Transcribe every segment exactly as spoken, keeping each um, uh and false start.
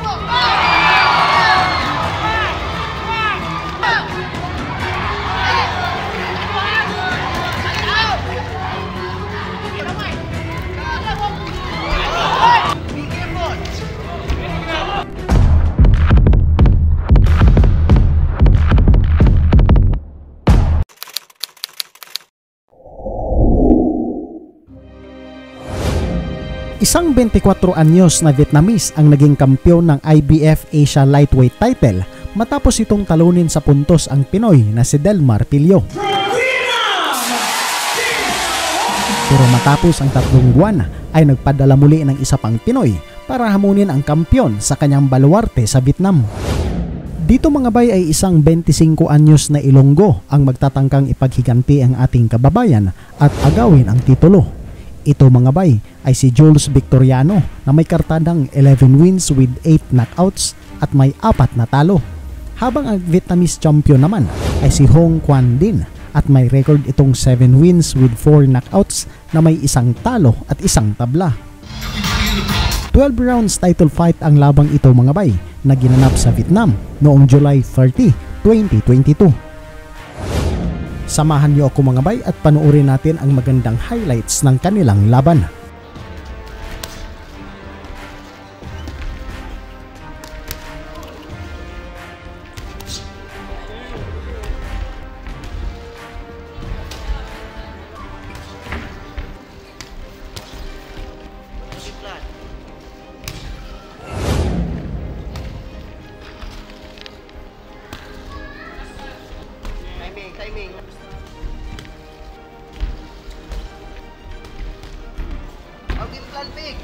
Isang twenty-four anyos na Vietnamese ang naging kampyon ng I B F Asia Lightweight title matapos itong talunin sa puntos ang Pinoy na si Delmar Pilio. Pero matapos ang tatlong buwan ay nagpadala muli ng isa pang Pinoy para hamunin ang kampyon sa kanyang baluarte sa Vietnam. Dito mga bay ay isang twenty-five anyos na Ilonggo ang magtatangkang ipaghiganti ang ating kababayan at agawin ang titulo. Ito mga bay ay si Jules Victoriano na may kartadang eleven wins with eight knockouts at may apat na talo. Habang ang Vietnamese champion naman ay si Hong Quan Din at may record itong seven wins with four knockouts na may isang talo at isang tabla. twelve rounds title fight ang labang ito mga bay na ginanap sa Vietnam noong July thirtieth, twenty twenty-two. Samahan niyo ako mga bay at panoorin natin ang magandang highlights ng kanilang laban. Timing, timing. I'll give plan big.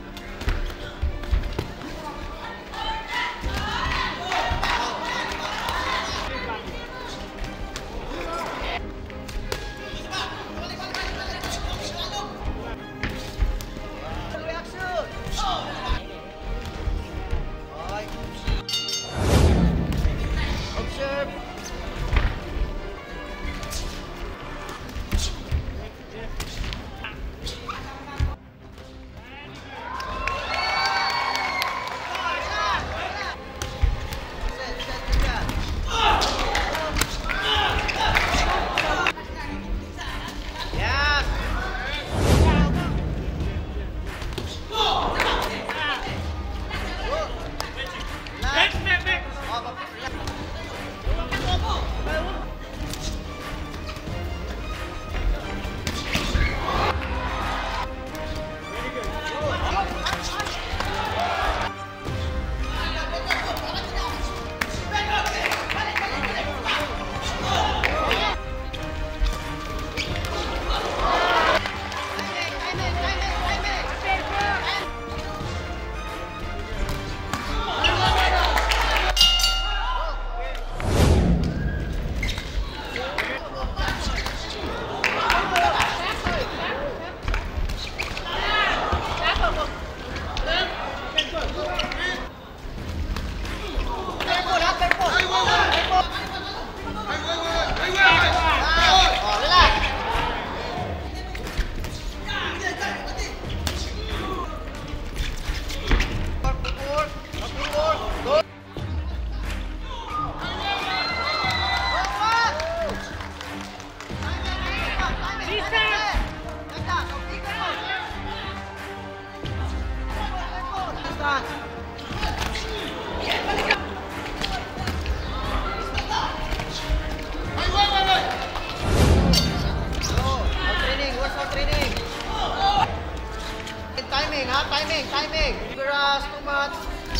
Timing, ha? Timing, timing. Grass, too much.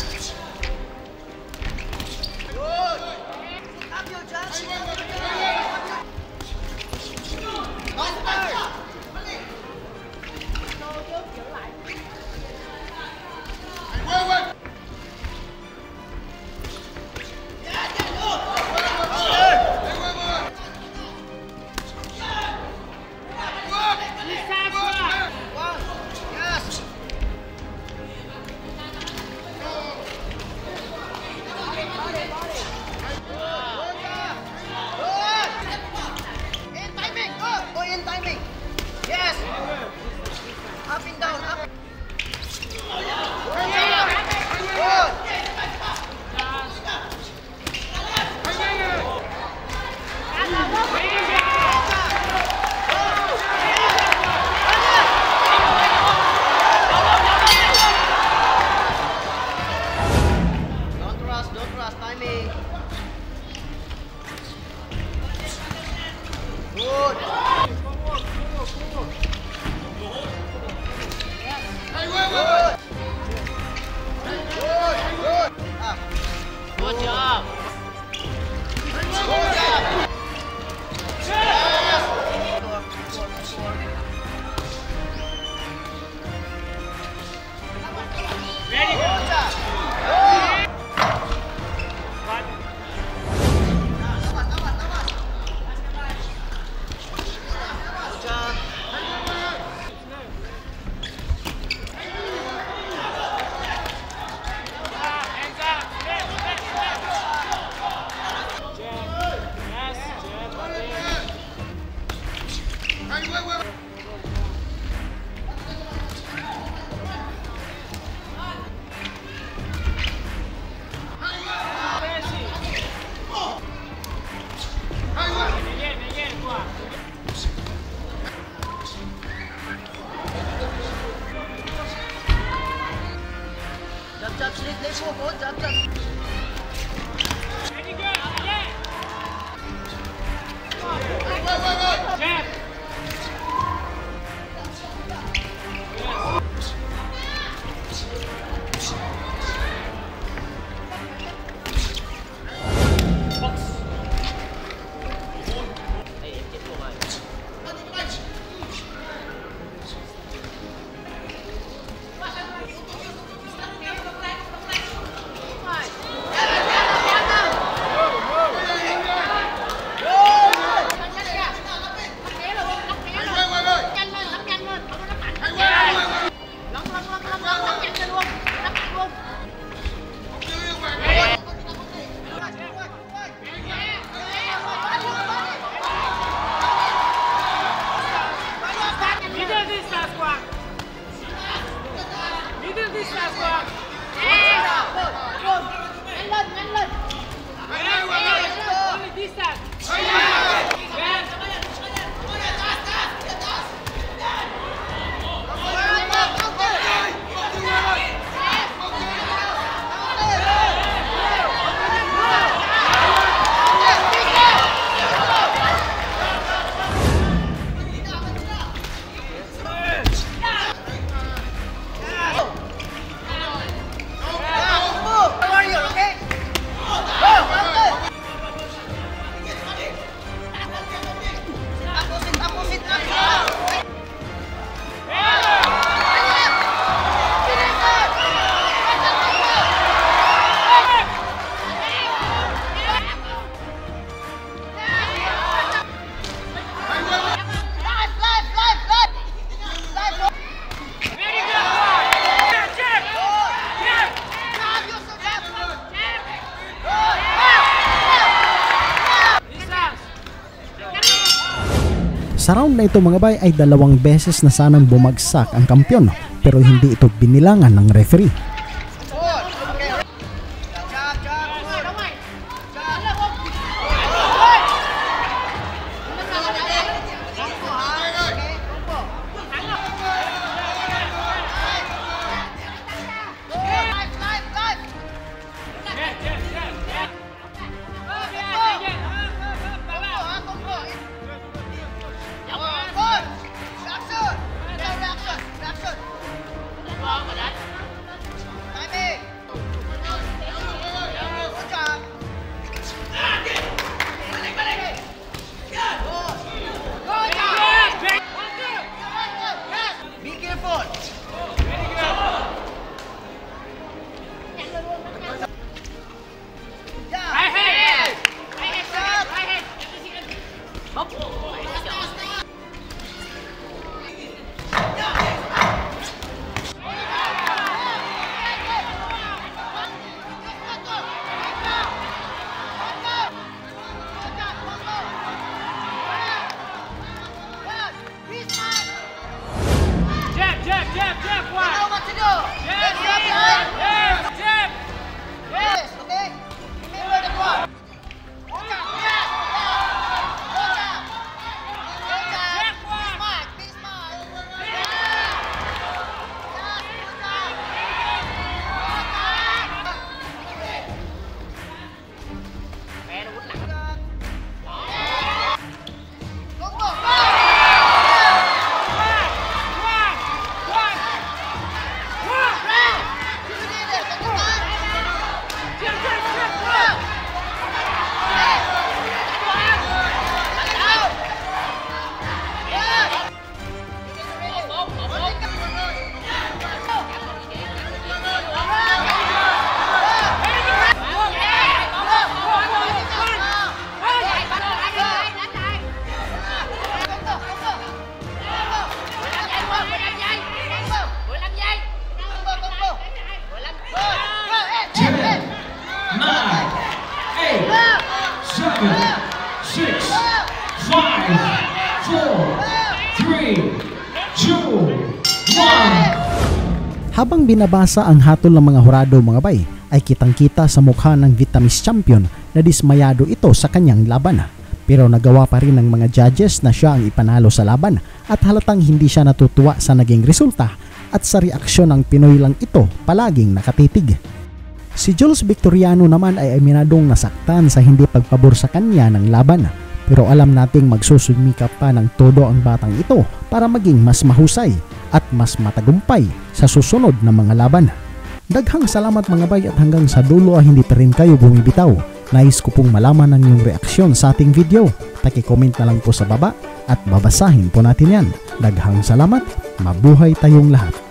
Good. Up your chance. Good job. Jab, slit, let's go, go, jab, jab. Very good, yeah. Wait, wait, wait, wait. Jab. Box. Hey, get to my. Sa round na ito mga bay ay dalawang beses na sanang bumagsak ang kampyon pero hindi ito binilangan ng referee. seven, six, five, four, three, two, one. Habang binabasa ang hatol ng mga hurado mga bay, ay kitang-kita sa mukha ng Vietnamese champion na dismayado ito sa kanyang laban. Pero nagawa pa rin ng mga judges na siya ang ipanalo sa laban at halatang hindi siya natutuwa sa naging resulta at sa reaksyon ng Pinoy lang ito palaging nakatitig. Si Jules Victoriano naman ay aminadong nasaktan sa hindi pagpabor sa kanya ng laban. Pero alam nating magsusumikap pa ng todo ang batang ito para maging mas mahusay at mas matagumpay sa susunod na mga laban. Daghang salamat mga bay at hanggang sa dulo ay hindi pa rin kayo bumibitaw. Nais ko pong malaman ang iyong reaksyon sa ating video. Paki-comment na lang po sa baba at babasahin po natin yan. Daghang salamat, mabuhay tayong lahat.